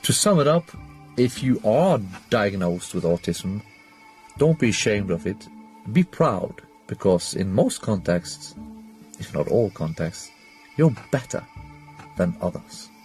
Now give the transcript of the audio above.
To sum it up, if you are diagnosed with autism, don't be ashamed of it. Be proud, because in most contexts, if not all contexts, you're better than others.